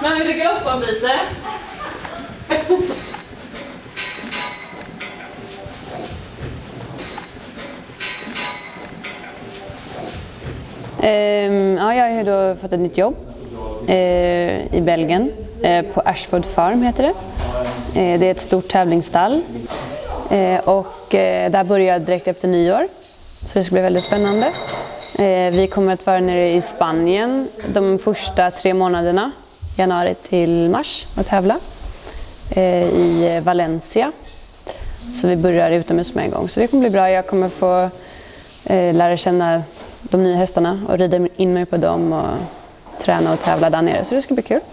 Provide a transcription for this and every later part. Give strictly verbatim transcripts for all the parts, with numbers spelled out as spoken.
Men vill du galoppar lite? Um, ja, jag har då fått ett nytt jobb uh, i Belgien, uh, på Ashford Farm heter det. Uh, det är ett stort tävlingsstall uh, och uh, där börjar jag direkt efter nyår, så det ska bli väldigt spännande. Uh, vi kommer att vara nere i Spanien de första tre månaderna, januari till mars, och tävla uh, i Valencia. Så vi börjar utomhus med en gång, så det kommer bli bra. Jag kommer få uh, lära känna de nya hästarna och rida in mig på dem och träna och tävla där nere, så det ska bli kul.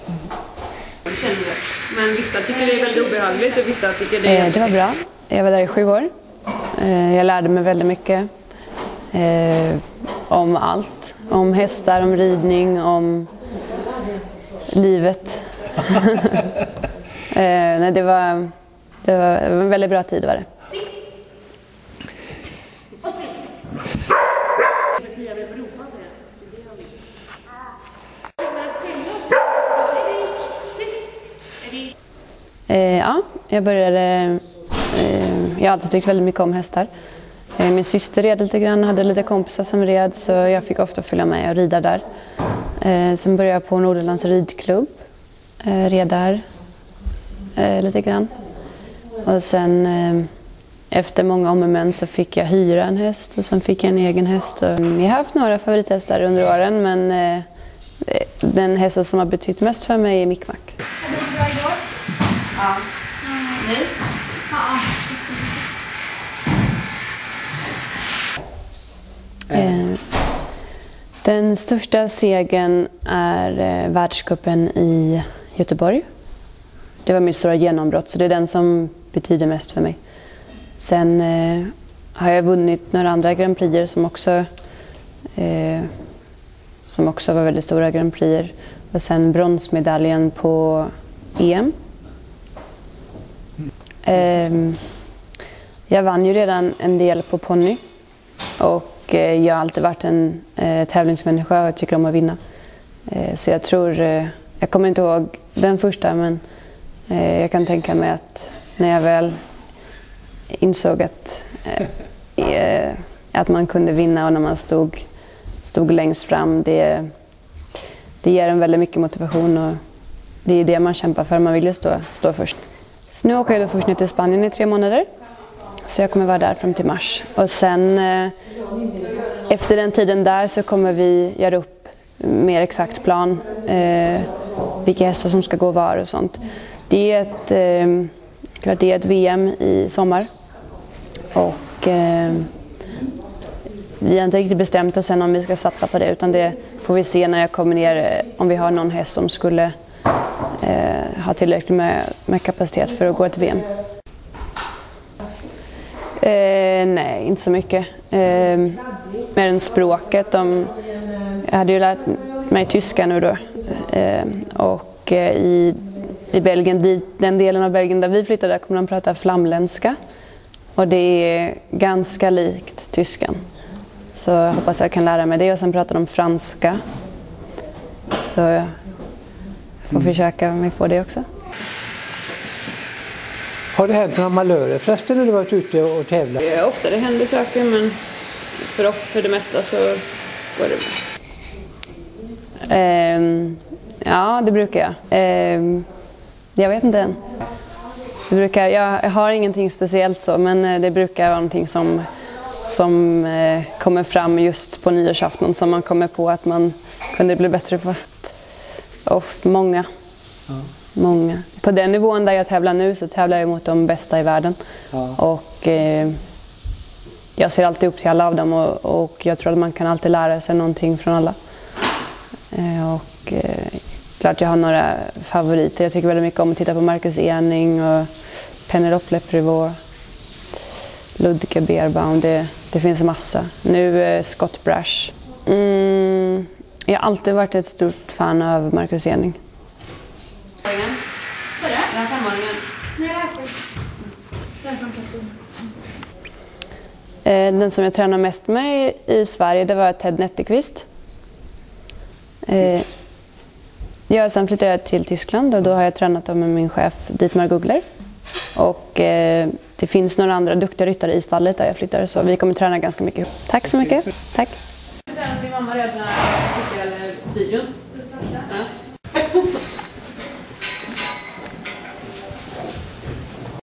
Men vissa tycker det är väldigt obehagligt och vissa tycker det är... Eh, det var bra. Jag var där i sju år. Eh, jag lärde mig väldigt mycket eh, om allt. Om hästar, om ridning, om livet. eh, nej, det, var, det, var, det var en väldigt bra tid var det. Eh, ja, jag började, eh, jag har alltid tyckt väldigt mycket om hästar. Eh, min syster red lite grann, hade lite kompisar som red, så jag fick ofta följa med och rida där. Eh, sen började jag på Norderlands ridklubb, eh, red där eh, lite grann. Och sen eh, efter många om och men så fick jag hyra en häst och sen fick jag en egen häst. Och jag har haft några favorithästar under åren, men eh, den hästen som har betytt mest för mig är Mickmack. Ja. Nu? Ja. Eh, den största segern är eh, världscupen i Göteborg. Det var min stora genombrott, så det är den som betyder mest för mig. Sen eh, har jag vunnit några andra Grand Prixer som också, eh, som också var väldigt stora Grand Prixer. Och sen bronsmedaljen på E M. Eh, jag vann ju redan en del på ponny och eh, jag har alltid varit en eh, tävlingsmänniska och jag tycker om att vinna. Eh, så jag tror, eh, jag kommer inte ihåg den första, men eh, jag kan tänka mig att när jag väl insåg att, eh, att man kunde vinna och när man stod, stod längst fram, det, det ger en väldigt mycket motivation och det är det man kämpar för, man vill ju stå, stå först. Så nu åker jag då först ner till Spanien i tre månader. Så jag kommer vara där fram till mars. Och sen eh, efter den tiden där så kommer vi göra upp mer exakt plan. Eh, vilka hästar som ska gå var och sånt. Det är ett, eh, klart det är ett V M i sommar. Och eh, vi har inte riktigt bestämt oss än om vi ska satsa på det. Utan det får vi se när jag kommer ner, om vi har någon häst som skulle Eh, har tillräckligt med, med kapacitet för att gå ett V M. Eh, nej, inte så mycket. Eh, mer än språket. De, jag hade ju lärt mig tyska nu då. Eh, och eh, i, i Belgien, dit, den delen av Belgien där vi flyttade, där kommer de prata flamländska. Och det är ganska likt tyskan. Så jag hoppas jag kan lära mig det. Och sen pratar de franska. Så jag får mm. försöka mig på det också. Har det hänt några malörer förresten när du varit ute och tävlat? Ja, ofta det händer saker, men för, för det mesta så går det bra. Um, ja, det brukar jag. Um, jag vet inte än. Det brukar, jag, jag har ingenting speciellt så, men det brukar vara någonting som, som eh, kommer fram just på nyårsafton som man kommer på att man kunde bli bättre på. Och många. Ja. Många. På den nivån där jag tävlar nu så tävlar jag mot de bästa i världen. Ja. Och eh, jag ser alltid upp till alla av dem och, och jag tror att man kan alltid lära sig någonting från alla. Eh, och eh, klart jag har några favoriter. Jag tycker väldigt mycket om att titta på Marcus Ening och Penelope Leprivaux, Ludwig Beerbaum. Det, det finns en massa. Nu eh, Scott Brash. Mm, jag har alltid varit ett stort fan av Marcus Ening. Den som jag tränar mest med i Sverige, det var Ted Netteqvist. Ja, sen flyttade jag till Tyskland och då har jag tränat med min chef Dietmar Gugler. Och eh, det finns några andra duktiga ryttare i stallet där jag flyttar, så vi kommer träna ganska mycket. Tack så mycket. Tack. Din mamma redan videon? Ja.